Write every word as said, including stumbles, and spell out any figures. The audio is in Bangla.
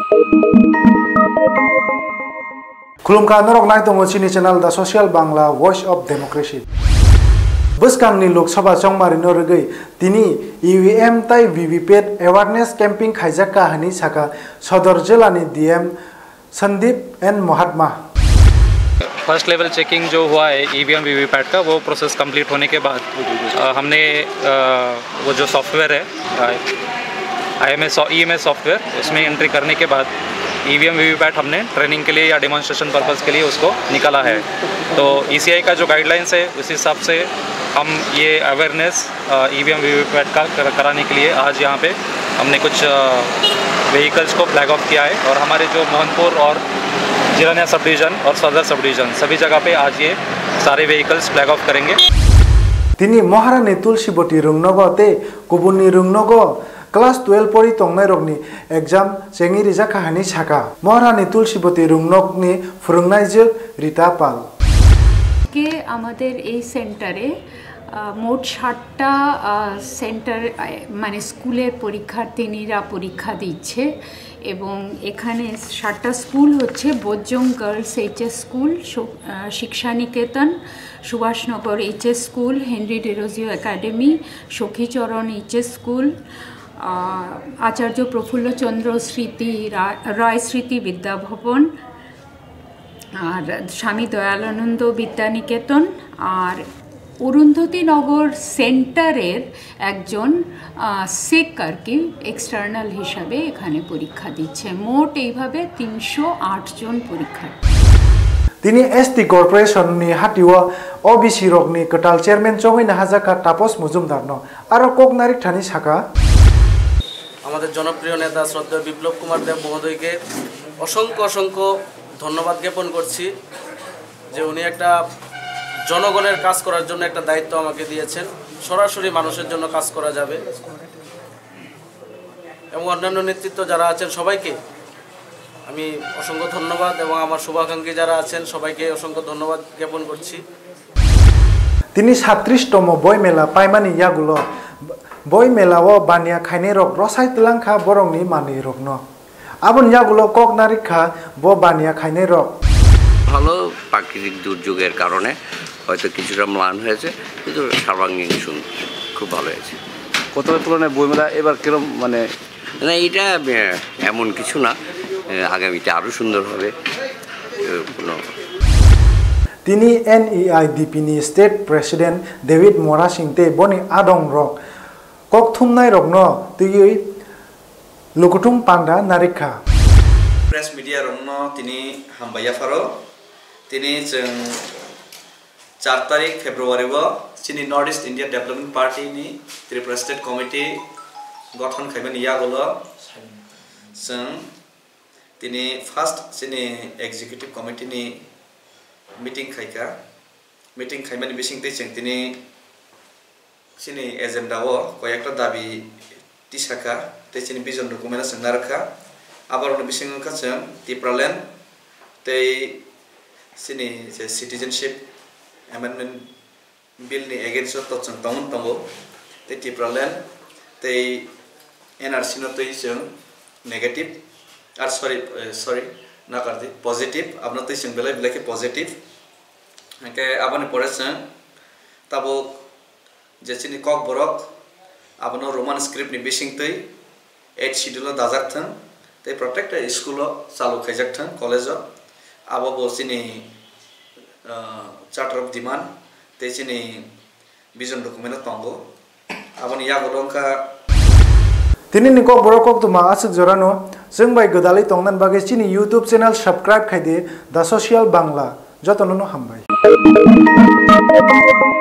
Kulumka norok nai tongo chini channel The Social Bangla Voice of Democracy. Buskangni Lok Sabha chongmari norgei tini E V M tai V V P A T awareness camping khaijak kahani saka Sodor Jilani D M Sandeep and Mahatma. First level checking जो हुआ है ईवीएम वीवीपैट का वो प्रोसेस कंप्लीट होने के बाद आ, हमने आ, वो जो सॉफ्टवेयर है आईएमएस ईएमएस सॉफ्टवेयर उसमें एंट्री करने के बाद ईवीएम वीवीपैट हमने ट्रेनिंग के लिए या डेमोन्स्ट्रेशन पर्पस के लिए उसको निकाला है। तो ईसीआई का जो गाइडलाइंस है उस हिसाब से हम ये अवेयरनेस ईवीएम वीवीपैट का कर, कराने के लिए आज यहाँ पे हमने कुछ व्हीकल्स को फ्लैग ऑफ किया है और हमारे जो मोहनपुर और जिरानिया सब डिवीजन और सदर सब डिवीजन सभी जगह पे आज ये सारे व्हीकल्स फ्लैग ऑफ करेंगे। तिनी महारानी तुलसीबती रुंगनगो ते गुबुननि रुंगनगो क्लास ट्वेल्व परि तंगनाय रगनि एग्जाम चेंगि रिजा काहानि साका महारानी तुलसीबती रुंगनगनि फोरोंनाय जो रीता पाल के आमादेर এই সেন্টারে মোট ষাটটা সেন্টার মানে স্কুলের পরীক্ষার্থীরা পরীক্ষা দিচ্ছে এবং এখানে ষাটটা স্কুল হচ্ছে বোজ্জং girls HS school Shiksha Niketan Subhashnagar HS school Henry Derozio academy Sakhicharan HS school Acharya Prafullachandra Smriti Ray স্মৃতি বিদ্যাভবন আর স্বামী দয়ালানন্দ বিদ্যানিকেতন আর অরুন্ধতী নগর সেন্টারের একজন সেক আর কি এক্সটার্নাল হিসাবে এখানে পরীক্ষা দিচ্ছে মোট এইভাবে তিনশো আট জন পরীক্ষার্থী। তিনি এসটি কর্পোরেশননি হাটিও ওবিসি রগনি কটাল চেয়ারম্যান চহইনা হাজাকা তাপস মজুমদার ন আর কোকনারিক থানি শাখা আমাদের জনপ্রিয় নেতা শ্রদ্ধেয় বিপ্লব কুমার দেব মহোদয়কে অসংখ্য অসংখ্য ধন্যবাদ জ্ঞাপন করছি যে উনি একটা জনগণের কাজ করার জন্য একটা দায়িত্ব আমাকে দিয়েছেন সরাসরি মানুষের জন্য কাজ করা যাবে এবং অন্যান্য নেতৃত্ব যারা আছেন সবাইকে আমি অসংখ্য ধন্যবাদ এবং আমার শুভাকাঙ্ক্ষী যারা আছেন সবাইকে অসংখ্য ধন্যবাদ জ্ঞাপন করছি। তিনি সাতত্রিশতম বই মেলা পাইমানি ইয়াগুলো বই মেলাও বানিয়া খাইনে রক রসাই তলাংখা বরংনি মানি রকন আবন ইয়াগুলো ককনারিখা ব বানিয়া খাইনে রক ভালো প্রাকৃতিক দুর্যোগের কারণে হয়তো কিছুটা ম্লান হয়েছে কিন্তু সর্বাঙ্গীন সুন্দর খুব ভালো হয়েছে। কত তুলনায় বইমেলা এবার কিরম মানে না এটা এমন কিছু না আগামীতে আরও সুন্দর হবে কোনো। তিনি এনইআইডিপিনি স্টেট প্রেসিডেন্ট ডেভিড মরা সিংতে বনি আদং রক কক থুমনাই রকন তুই লুকুটুম পান্ডা নারিখা প্রেস মিডিয়া রকন তিনি হামবাইয়া ফারো তিনি जों চার তারিখ ফেব্রুয়ারি চিনি North East India development party नि त्रिपुरा स्टेट कमिटी गठन खाइबन यागोलो जों তিনি फार्स्ट चिनि एग्जीक्यूटिव कमिटी नि मीटिंग खाइका मीटिंग खाइबन बिसिंते जों তিনি চিনি एजेंडाओ कयेकटा दाबि टिसाका ते चिनि विजन डकुमेन्ट जों नारखा आबार बिसिंखा जों त्रिपुरालेण्ड ते चिनि जे सिटिजेनशिप एमेंडमेंट बिल नि एगेन्स्ट तो जों तंगन तंगो ते त्रिपुरालेण्ड ते एनआरसी नो ते जों नेगेटिव आर सॉरी सॉरी ना करदे पॉजिटिव आपन ते जों बेले बेले के पॉजिटिव के आबानि परे जों ताबो जे चिनि कक बरक आपन रोमान स्क्रिप्ट नि बिसिंते एट शेड्यूल दाजाकथों ते प्रत्येकटा स्कुल चालू खाइजाकथों कलेज आबो बसिनि चार्टर अफ डिमांड ते चिनि विजन डकुमेन्ट तंगो आबनि यागोलंका तिनि निको बरकक तुमा आसुक जरानो जों बाय गोदालै तंगनान बागे चिनि यूट्यूब चैनल सब्सक्राइब खाइदे द सोशल बांग्ला जतननो हामबाय।